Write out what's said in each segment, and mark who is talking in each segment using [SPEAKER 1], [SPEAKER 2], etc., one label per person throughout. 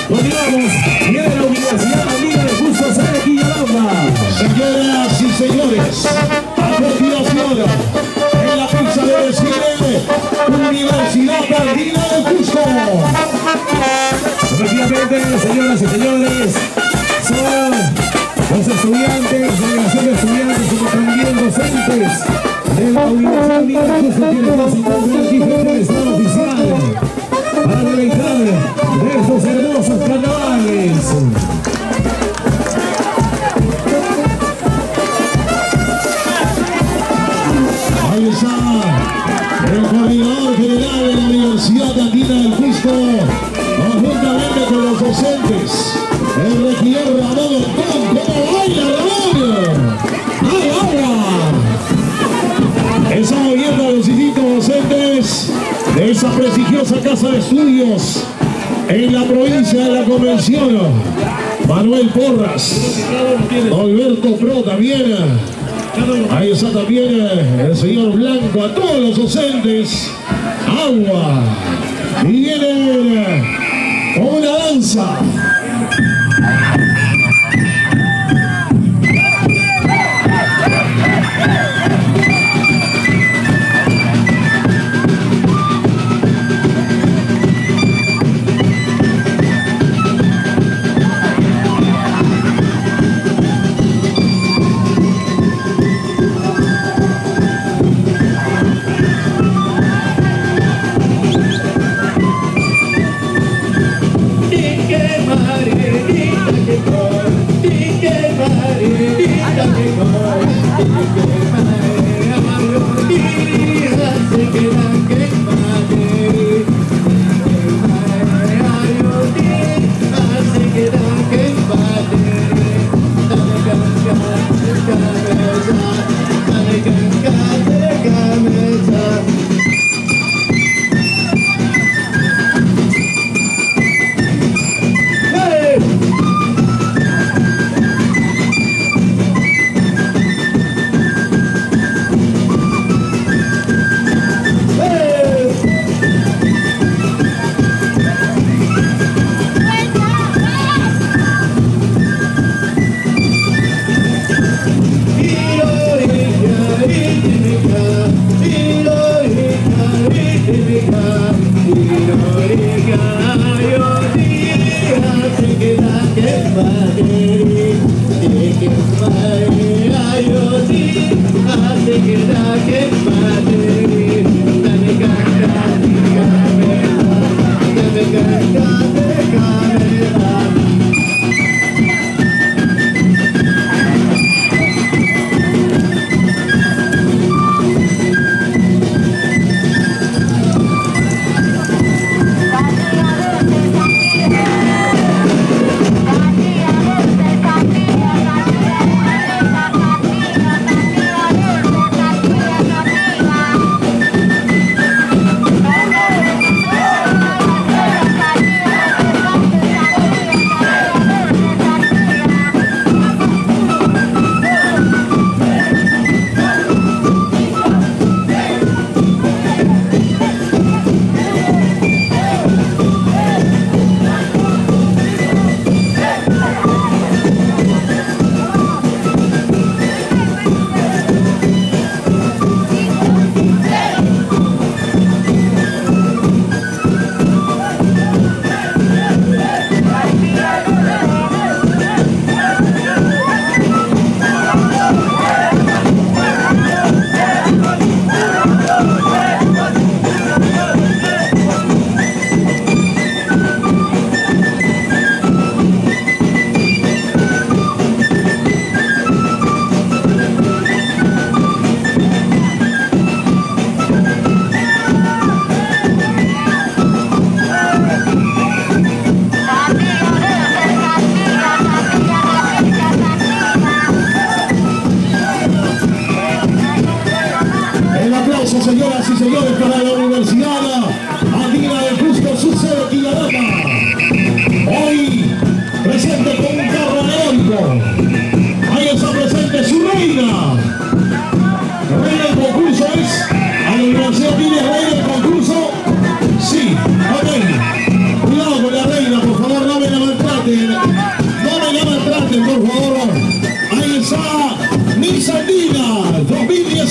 [SPEAKER 1] Continuamos. Viene la Universidad Andina de Justo Sede Quillalamba.
[SPEAKER 2] Señoras y señores, a continuación, en la pista de desfile, Universidad Andina de Cusco.
[SPEAKER 1] Efectivamente, señoras y señores, son los estudiantes, delegación de estudiantes, como también docentes de la Universidad Andina de Cusco, quienes nos encuentran aquí frente al estado oficial para deleitar de estos hermosos carnavales.
[SPEAKER 2] Ahí está el coordinador general de la Universidad Andina del Cusco, conjuntamente con los docentes, el regidor Ramón Ortón. ¿Cómo baila Ramón? ¡Ay, ahora! Estamos viendo a los distintos docentes de esa prestigiosa casa de estudios en la provincia de la Convención. Manuel Porras, Alberto Pro también. Ahí está también el señor Blanco, a todos los docentes. Agua. Y vienen con una danza.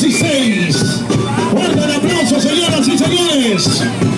[SPEAKER 2] 16. Fuerte el aplauso, señoras y señores.